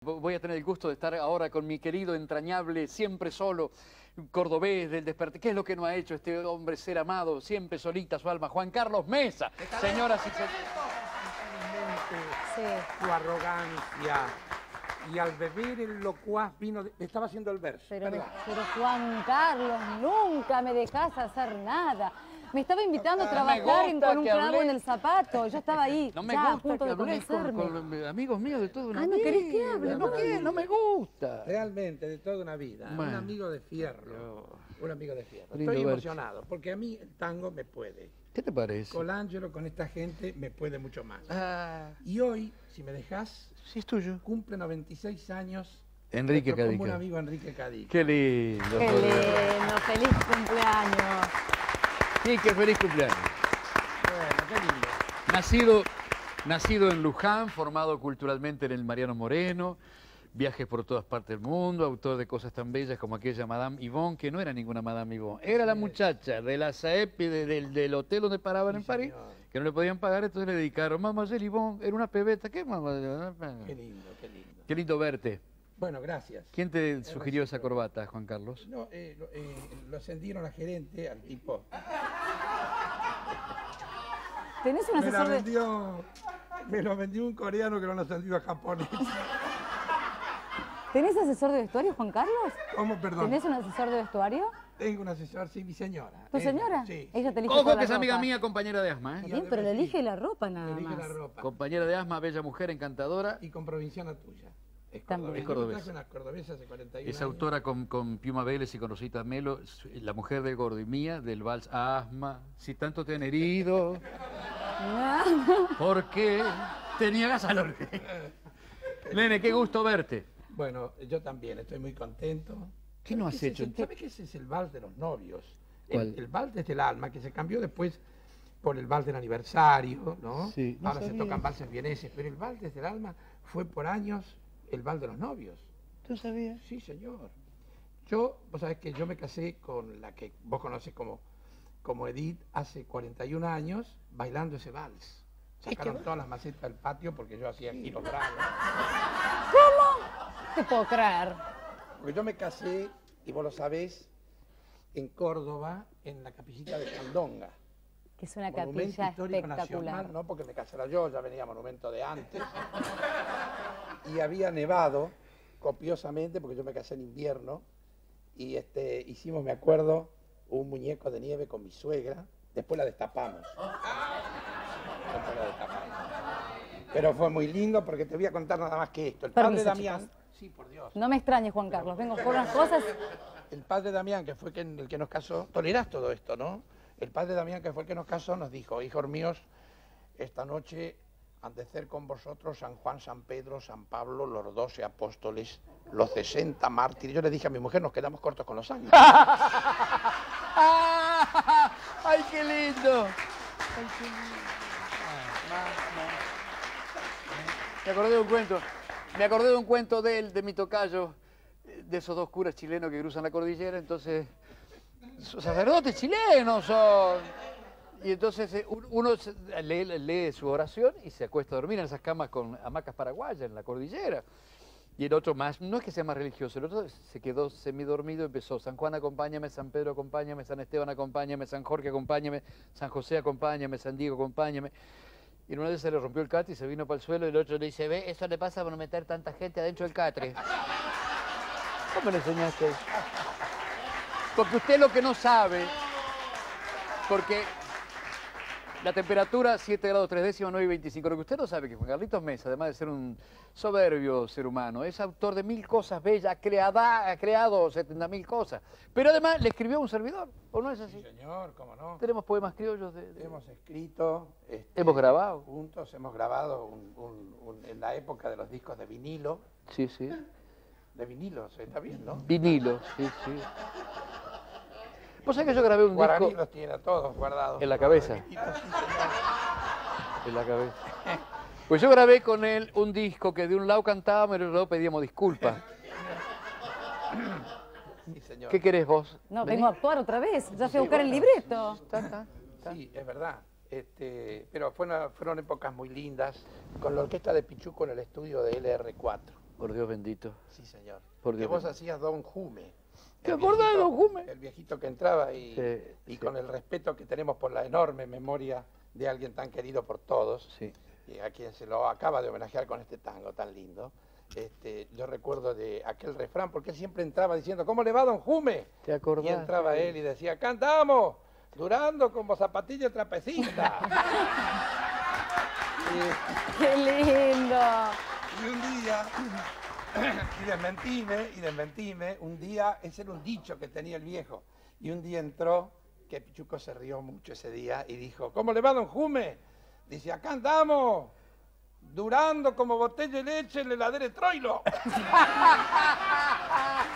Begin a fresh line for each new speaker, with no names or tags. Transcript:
voy a tener el gusto de estar ahora con mi querido, entrañable, siempre solo, cordobés del despertar. ¿Qué es lo que no ha hecho este hombre ser amado, siempre solita su alma? Juan Carlos Mesa, señoras y señores.
Sí.
Tu arrogancia. Y al beber el locuaz vino... Estaba haciendo el verso.
Pero Juan Carlos, nunca me dejas hacer nada. Me estaba invitando a trabajar con un clavo en el zapato. Yo estaba ahí,
No me
ya a
gusta
punto
que
de
hables
convencerme.
con amigos míos de toda una
Ah, ¿no
vida.
querés que hable?
No me gusta.
Realmente, de toda una vida.
Bueno.
Un amigo de fierro. Un amigo de fierro.
Lindo
Estoy
verte.
emocionado, porque a mí el tango me puede.
¿Qué te parece?
Colangelo con esta gente me puede mucho más.
Ah,
Y hoy, si me dejás,
sí, es tuyo.
cumple 96 años
Enrique
nuestro
Cadica.
común amigo Enrique Cadica.
Qué lindo.
Qué lindo, feliz cumpleaños.
Sí, qué feliz cumpleaños.
Bueno, qué lindo.
Nacido en Luján, formado culturalmente en el Mariano Moreno, viajes por todas partes del mundo, autor de cosas tan bellas como aquella Madame Yvonne, que no era ninguna Madame Yvonne, era la muchacha de la SAEP del hotel donde paraban
Sí,
en París,
señor.
que no le podían pagar, entonces le dedicaron, Mademoiselle Yvonne, era una pebeta, ¿qué mamá?
Qué lindo, qué lindo.
Qué lindo verte.
Bueno, gracias.
¿Quién te sugirió esa corbata, Juan Carlos?
No, lo ascendieron a gerente al tipo.
¿Tenés un
Me
asesor de...?
me lo vendió un coreano que lo han ascendido a japonés.
¿Tenés asesor de vestuario, Juan Carlos?
¿Cómo, perdón?
¿Tenés un asesor de vestuario?
Tengo un asesor, sí, mi señora.
¿Tu
Ella,
señora?
Sí.
Ella te elige
Ojo
toda
que es
la
amiga
ropa.
mía, compañera de asma,
Está
¿eh?
bien, pero le elige la ropa nada
Elige
más.
la ropa.
Compañera de asma, bella mujer, encantadora.
Y con provinciana tuya. Es
También.
cordobesa.
Es cordobesa.
Yo traje una cordobesa hace 41
Es
años.
autora con Piuma Vélez y con Rosita Melo, la mujer del Gordo y mía, del vals Asma. Si tanto te han herido, ¿por qué te niegas a lo Nene, qué gusto verte.
Bueno, yo también estoy muy contento.
¿Qué no has hecho?
¿Sabes qué ese es el vals de los novios?
¿Cuál?
El vals desde el alma, que se cambió después por el vals del aniversario, ¿no?
Sí, no
Ahora se
sabía.
tocan valses vieneses, pero el vals desde el alma fue por años el vals de los novios.
¿Tú sabías?
Sí, señor. Vos sabés que yo me casé con la que vos conocés como Edith hace 41 años, bailando ese vals. Sacaron todas las macetas del patio porque yo hacía giros bravos.
No te puedo creer.
Porque yo me casé, y vos lo sabés, en Córdoba, en la capillita de Candonga.
Que es una
Monumento
capilla
histórico
espectacular.
nacional, no porque me casara yo, ya venía monumento de antes. Y había nevado copiosamente, porque yo me casé en invierno, y hicimos, me acuerdo, un muñeco de nieve con mi suegra, después la destapamos. Después la destapamos. Pero fue muy lindo porque te voy a contar nada más que esto. El padre
Permiso,
Damián,
chicos.
sí, por Dios.
No me extrañes, Juan Carlos. Vengo por unas cosas.
El padre Damián, que fue el que nos casó, tolerás todo esto, ¿no? El padre Damián, que fue el que nos casó, nos dijo: hijos míos, esta noche han de ser con vosotros San Juan, San Pedro, San Pablo, los 12 apóstoles, los 60 mártires. Yo le dije a mi mujer, nos quedamos cortos con los años.
¡Ay, qué lindo! Me acordé de un cuento. Me acordé de un cuento de él, de mi tocayo, de esos dos curas chilenos que cruzan la cordillera. Entonces, son sacerdotes chilenos son. Y entonces uno lee su oración y se acuesta a dormir en esas camas con hamacas paraguayas en la cordillera. Y el otro más, no es que sea más religioso, el otro se quedó semidormido y empezó: San Juan, acompáñame; San Pedro, acompáñame; San Esteban, acompáñame; San Jorge, acompáñame; San José, acompáñame; San Diego, acompáñame. Y una vez se le rompió el catre y se vino para el suelo, y el otro le dice: ve, eso le pasa por no meter tanta gente adentro del catre. ¿Cómo le enseñaste eso? Porque usted lo que no sabe, porque la temperatura 7 grados 3 décimas, 9:25. Lo que usted no sabe es que Juan Carlitos Mesa, además de ser un soberbio ser humano, es autor de 1000 cosas bellas, ha creado 70.000 cosas. Pero además le escribió a un servidor, ¿o no es así?
Sí, señor, cómo no.
Tenemos poemas criollos
Hemos escrito.
Hemos grabado.
Juntos hemos grabado en la época de los discos de vinilo.
Sí, sí.
De vinilo, ¿está bien, no?
Vinilo, sí, sí. ¿Vos sabés que yo grabé un
Guaraní
disco
los tiene a todos guardados.
en la cabeza?
Sí, señor.
En la cabeza. Pues yo grabé con él un disco que de un lado cantábamos y del otro lado pedíamos disculpas.
Sí, señor.
¿Qué querés vos?
No,
¿Vení?
vengo a actuar otra vez. Ya fui a buscar el
bueno.
libreto.
Sí, es verdad. Pero fueron épocas muy lindas con la orquesta de Pichuco en el estudio de LR4.
Por Dios bendito.
Sí, señor.
Por
Que
Dios
vos
bendito.
hacías Don Jume.
¿Te acordás de Don Jume?
El viejito que entraba y,
Sí,
y
sí.
con el respeto que tenemos por la enorme memoria de alguien tan querido por todos,
Sí.
y a quien se lo acaba de homenajear con este tango tan lindo. Yo recuerdo de aquel refrán, porque él siempre entraba diciendo, ¿cómo le va, Don Jume?
¿Te acordás?
Y entraba él y decía, cantamos, durando como zapatillo trapecista.
¡Qué lindo!
Y un día, y desmentime, un día, ese era un dicho que tenía el viejo, y un día entró, que Pichuco se rió mucho ese día, y dijo, ¿cómo le va, Don Jume? Dice, acá andamos, durando como botella de leche en la heladera de Troilo.